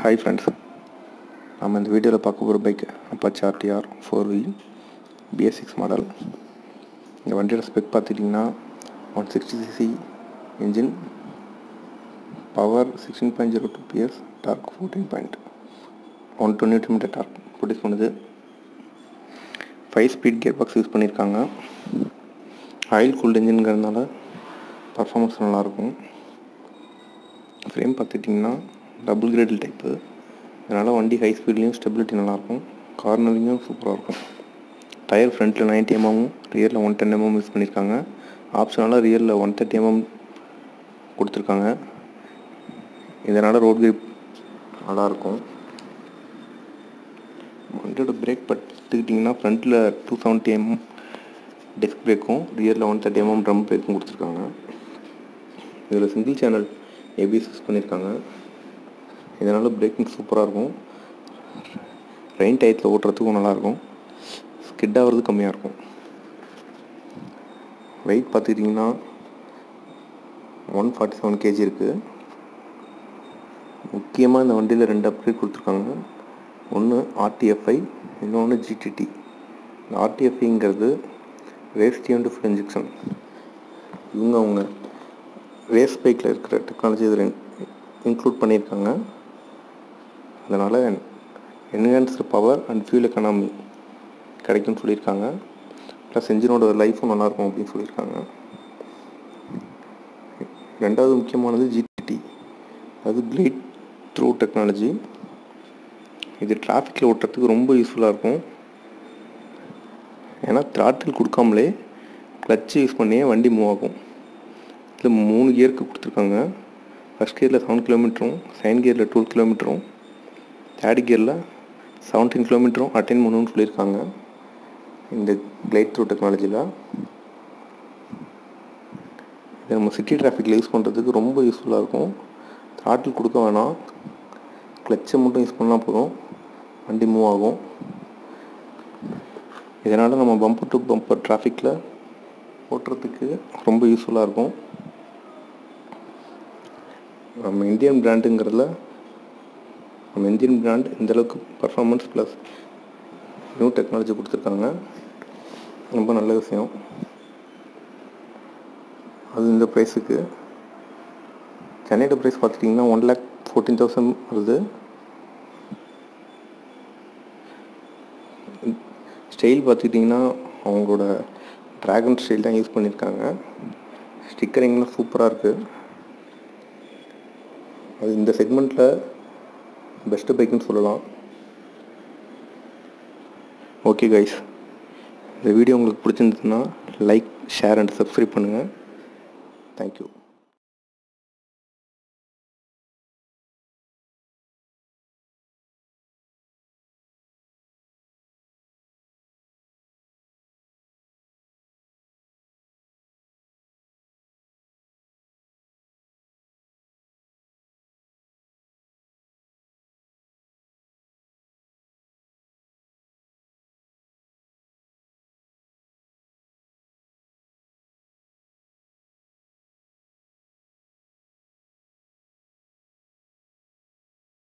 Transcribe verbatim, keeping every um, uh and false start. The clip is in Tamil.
Hi friends, நம்ம இந்த வீடியோவில் பார்க்க போகிற bike Apache RTR four wheel B S six model. இந்த வண்டியோட ஸ்பெக் பார்த்துட்டிங்கன்னா one sixty CC engine, power sixteen point zero two PS, torque fourteen point one two newton metre torque produce பண்ணுது. Five speed gear box use பண்ணியிருக்காங்க. ஆயில் கூல்டு இன்ஜின்ங்கிறதுனால பர்ஃபார்மன்ஸ் நல்லாயிருக்கும். ஃப்ரேம் பார்த்துட்டிங்கன்னா டபுள் கிரேடில் டைப்பு, அதனால் வண்டி ஹை ஸ்பீட்லேயும் ஸ்டெபிலிட்டி நல்லாயிருக்கும். கார்னரிங்கும் சூப்பராக இருக்கும். டயர் ஃப்ரண்ட்டில் நைன்ட்டி எம்எம்மும் ரியரில் ஒன் டென் எம்எம் யூஸ் பண்ணியிருக்காங்க. ஆப்ஷனால ரியரில் ஒன் தேர்ட்டி எம்எம் கொடுத்துருக்காங்க. இதனால் ரோட் கிரிப் நல்லாயிருக்கும். வண்டியோட பிரேக் பார்த்துக்கிட்டிங்கன்னா ஃப்ரண்ட்டில் டூ செவன்ட்டி எம்எம் டிஸ்க் பிரேக்கும் ரியரில் ஒன் தேர்ட்டி எம்எம் ட்ரம் பிரேக்கும் கொடுத்துருக்காங்க. இதில் சிங்கிள் சேனல் ஏபிஎஸ் யூஸ் பண்ணியிருக்காங்க. இதனால் பிரேக்கிங் சூப்பராக இருக்கும். ரெயின் டயத்தில் ஓட்டுறதுக்கும் நல்லாயிருக்கும். ஸ்கிட் ஆகிறது கம்மியாக இருக்கும். வெயிட் பார்த்துக்கிட்டிங்கன்னா ஒன் ஃபார்ட்டி செவன் கேஜி இருக்குது. முக்கியமாக இந்த வண்டியில் ரெண்டு அப்கிரேட் கொடுத்துருக்காங்க. ஒன்று ஆர்டிஎஃப்ஐ, இன்னொன்று ஜிடிடி. இந்த ஆர்டிஎஃப்ஐங்கிறது ரேஸ் டியூன்டு ஃபுல் இன்ஜெக்ஷன். இவங்க அவங்க ரேஸ் பைக்கில் இருக்கிற டெக்னாலஜி இதில் இன்க்ளூட் பண்ணியிருக்காங்க. அதனால் enhanced power and fuel economy கிடைக்கும்னு சொல்லியிருக்காங்க. ப்ளஸ் இன்ஜினோட லைஃப்பும் நல்லாயிருக்கும் அப்படின்னு சொல்லியிருக்காங்க. ரெண்டாவது முக்கியமானது ஜிடிடி, அது கிளேட் த்ரூ டெக்னாலஜி. இது டிராஃபிக்கில் ஓட்டுறதுக்கு ரொம்ப யூஸ்ஃபுல்லாக இருக்கும். ஏன்னா த்ராட்டில் கொடுக்காமலே கிளச்சு யூஸ் பண்ணியே வண்டி மூவ் ஆகும். இதில் மூணு கியருக்கு கொடுத்துருக்காங்க. ஃபஸ்ட் கியரில் செவன் கிலோமீட்டரும், செகண்ட் கியரில் டுவெல் கிலோமீட்டரும், தேர்ட் கியரில் செவன்டீன் கிலோமீட்டரும் அட்டைன் பண்ணணும்னு சொல்லியிருக்காங்க. இந்த கிளைட் த்ரூ டெக்னாலஜியில் இதை நம்ம சிட்டி டிராஃபிக்கில் யூஸ் பண்ணுறதுக்கு ரொம்ப யூஸ்ஃபுல்லாக இருக்கும். த்ராட்டில் கொடுக்க வேணாம், கிளச்சை மட்டும் யூஸ் பண்ணால் போதும், வண்டி மூவ் ஆகும். இதனால் நம்ம பம்பர் டு பம்பர் டிராஃபிக்கில் ஓட்டுறதுக்கு ரொம்ப யூஸ்ஃபுல்லாக இருக்கும். நம்ம இந்தியன் பிராண்டுங்கிறதுல நம்ம இந்தியன் பிராண்ட் இந்தளவுக்கு பர்ஃபார்மன்ஸ் ப்ளஸ் நியூ டெக்னாலஜி கொடுத்துருக்காங்க. ரொம்ப நல்ல விஷயம். அது இந்த ப்ரைஸுக்கு சென்னையோட ப்ரைஸ் பார்த்துட்டிங்கன்னா ஒன் லேக் ஃபோர்டீன் தௌசண்ட் வருது. ஸ்டைல் பார்த்துக்கிட்டிங்கன்னா அவங்களோட ட்ராகன் ஸ்டைல் தான் யூஸ் பண்ணியிருக்காங்க. ஸ்டிக்கரிங்லாம் சூப்பராக இருக்குது. அது இந்த செக்மெண்ட்டில் பெஸ்ட்டு பைக்குன்னு சொல்லலாம். ஓகே கைஸ், இந்த வீடியோ உங்களுக்கு பிடிச்சிருந்ததுன்னா லைக், ஷேர் அண்ட் சப்ஸ்கிரைப் பண்ணுங்கள். தேங்க்யூ.